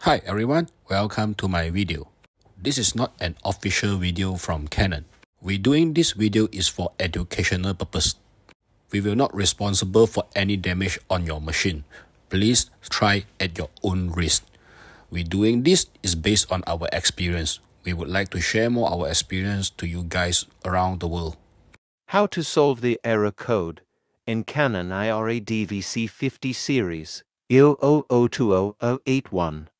Hi everyone, welcome to my video. This is not an official video from Canon. We're doing this video is for educational purpose. We will not responsible for any damage on your machine. Please try at your own risk. We're doing this is based on our experience. We would like to share more our experience to you guys around the world. How to solve the error code in Canon IR ADV C50 series E00020-0081.